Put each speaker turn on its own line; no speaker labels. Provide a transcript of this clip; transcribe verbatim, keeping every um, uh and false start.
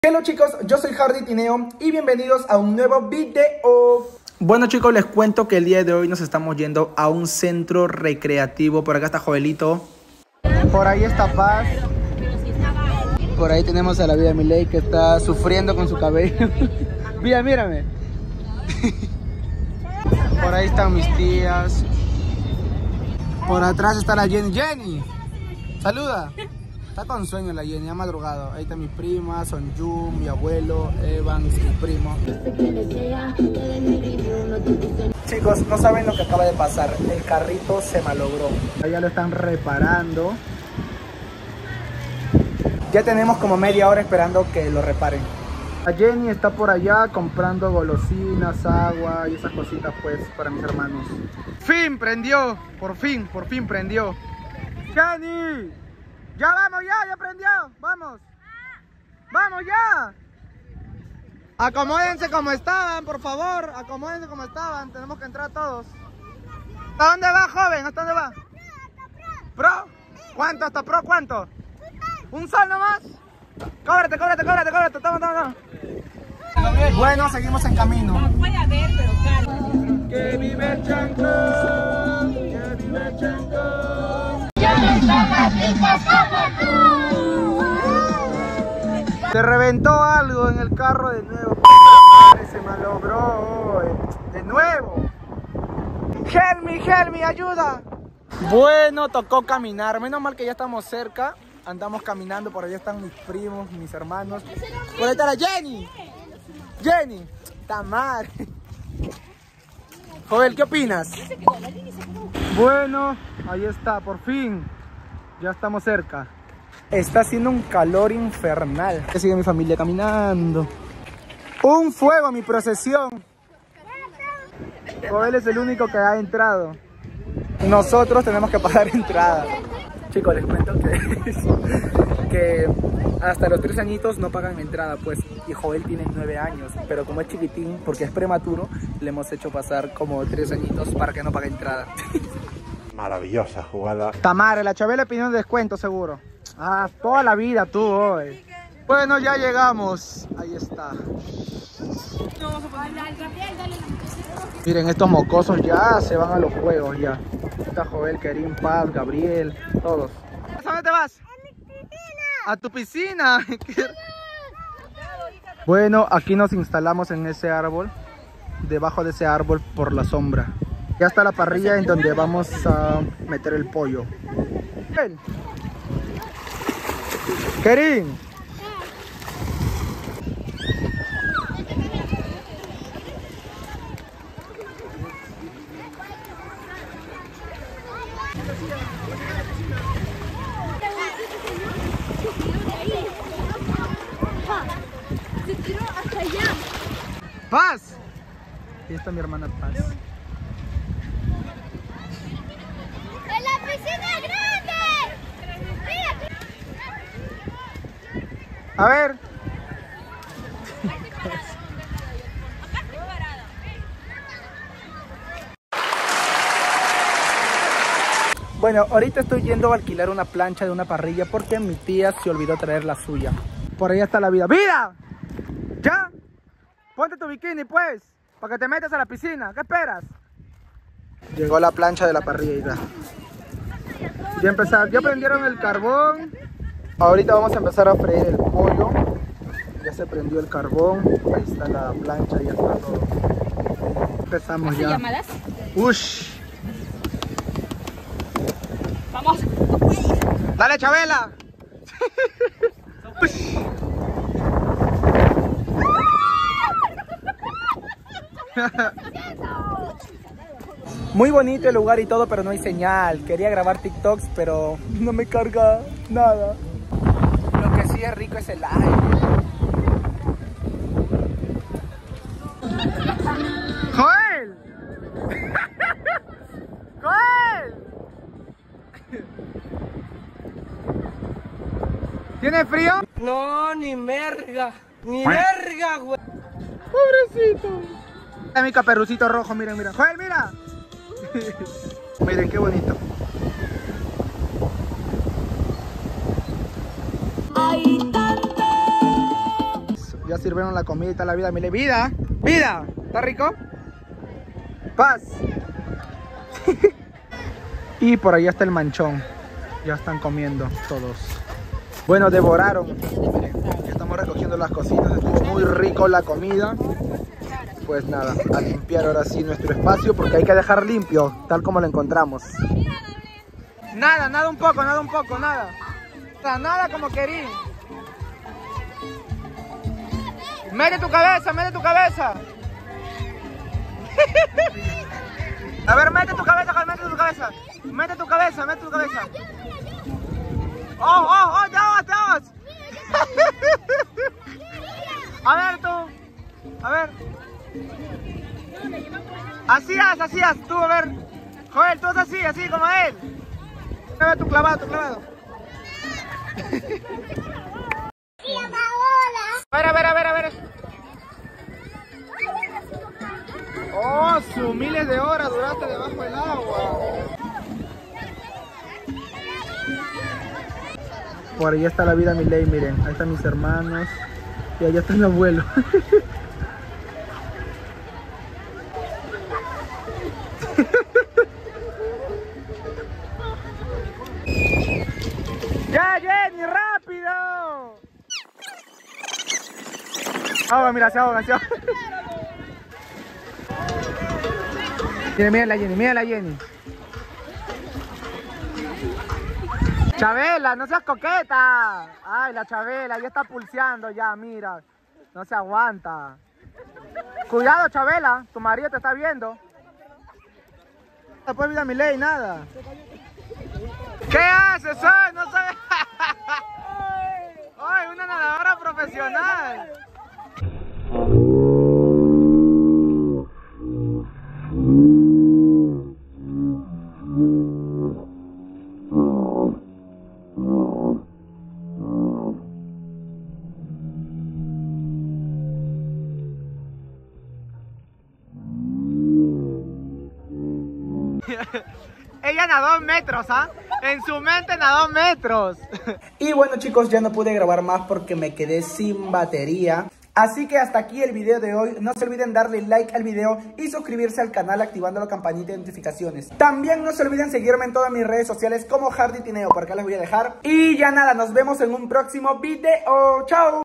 Hello chicos, yo soy Hardy Tineo y bienvenidos a un nuevo video. Bueno chicos, les cuento que el día de hoy nos estamos yendo a un centro recreativo. Por acá está Joelito. Por ahí está Paz. Por ahí tenemos a la vida de Miley que está sufriendo con su cabello. Mira, mírame. Por ahí están mis tías. Por atrás está la Jenny. Jenny, saluda. Está con sueño la Jenny, ha madrugado. Ahí está mi prima, Sonju, mi abuelo, Evans, mi primo. Chicos, no saben lo que acaba de pasar. El carrito se malogró. Ya lo están reparando. Ya tenemos como media hora esperando que lo reparen. La Jenny está por allá comprando golosinas, agua y esas cositas pues para mis hermanos. ¡Fin! Prendió. Por fin, por fin prendió. ¡Jenny! ¡Ya vamos, ya! ¡Ya prendió! ¡Vamos! ¡Vamos, ya! Acomódense como estaban, por favor. Acomódense como estaban. Tenemos que entrar todos. ¿Hasta dónde va, joven? ¿Hasta dónde va? ¿Pro? ¿Cuánto? ¿Hasta pro cuánto? ¿Un sol nomás? Cóbrate, cóbrate, cóbrate, cóbrate. Toma, toma, toma. Bueno, seguimos en camino.
No puede haber, pero claro.
¡Que vive el Chanco! ¡Que vive el Chanco! Se reventó algo en el carro de nuevo. Se malogró de nuevo. Help me, help me, ayuda. Bueno, tocó caminar. Menos mal que ya estamos cerca. Andamos caminando, por allá están mis primos, mis hermanos. Por ahí está la Jenny. Jenny, está mal. Joel, ¿qué opinas? Bueno, ahí está, por fin. Ya estamos cerca. Está haciendo un calor infernal. Sigue mi familia caminando. Un fuego a mi procesión. Joel es el único que ha entrado. Nosotros tenemos que pagar entrada. Chicos, les cuento que, que hasta los tres añitos no pagan entrada, pues. Y Joel tiene nueve años, pero como es chiquitín, porque es prematuro, le hemos hecho pasar como tres añitos para que no pague entrada.
Maravillosa jugada.
Tamara, la Chabela pidió un descuento seguro. Ah, toda la vida tú hoy. Bueno, ya llegamos. Ahí está. Miren, estos mocosos ya se van a los juegos ya. Está Joel, Kerim, Paz, Gabriel, todos. ¿A dónde te vas? A tu piscina. Bueno, aquí nos instalamos en ese árbol. Debajo de ese árbol por la sombra. Ya está la parrilla en donde vamos a meter el pollo. Ven. Kerim.
Se tiró hasta allá.
Paz. Ahí está mi hermana Paz.
¡La piscina es grande!
A ver. Bueno, ahorita estoy yendo a alquilar una plancha de una parrilla porque mi tía se olvidó traer la suya. Por ahí está la vida. ¡Vida! ¿Ya? Ponte tu bikini pues, para que te metas a la piscina. ¿Qué esperas? Llegó la plancha de la parrilla. Ya empezaron, ya prendieron el carbón. Ahorita vamos a empezar a freír el pollo. Ya se prendió el carbón. Ahí está la plancha, ya está todo. Empezamos ya.
¿Llamadas?
Ush.
Vamos.
Dale, Chabela. Ush. Muy bonito el lugar y todo, pero no hay señal. Quería grabar TikToks, pero no me carga nada. Lo que sí es rico es el aire. ¡Joel! ¡Joel! ¿Tiene frío?
No, ni merga, ni merga, güey.
Pobrecito. Es mi caperucito rojo, miren, miren. Joel, mira. Miren qué bonito. Ya sirvieron la comida y está la vida. Mire, vida, vida, ¿está rico? Paz. Y por ahí está el manchón. Ya están comiendo todos. Bueno, devoraron. Miren, ya estamos recogiendo las cositas. Estuvo muy rico la comida. Pues nada, a limpiar ahora sí nuestro espacio, porque hay que dejar limpio, tal como lo encontramos. Nada, nada un poco, nada un poco, nada. Nada, nada como querí. Mete tu cabeza, mete tu cabeza. A ver, mete tu cabeza, Juan, mete tu cabeza. Mete tu cabeza, mete tu cabeza. ¡Oh, oh, oh! ¡Te ahogas, te ahogas! A ver tú. A ver. Así haz, así haz. Tú, a ver. Joel, tú haz así, así como él. A ver tu clavado, tu clavado. A ver, a ver, a ver, a ver. Oh, su miles de horas duraste debajo del agua. Por ahí está la vida Miley, miren. Ahí están mis hermanos. Y allá está el abuelo. ¡Ya, Jenny, rápido! Ahoga, mira, se ahoga, se ahoga. Miren, miren la Jenny, miren la Jenny. Chabela, no seas coqueta. Ay, la Chabela, ya está pulseando ya, mira. No se aguanta. Cuidado, Chabela, tu marido te está viendo. Después vida mi ley, nada. ¿Qué haces, ay? No sabes. Ay, una nadadora profesional. Ella nadó metros, ¿ah? ¿eh? En su mente nadó metros. Y bueno, chicos, ya no pude grabar más porque me quedé sin batería. Así que hasta aquí el video de hoy. No se olviden darle like al video y suscribirse al canal activando la campanita de notificaciones. También no se olviden seguirme en todas mis redes sociales como Hardy Tineo, por acá les voy a dejar. Y ya nada, nos vemos en un próximo video. ¡Chao!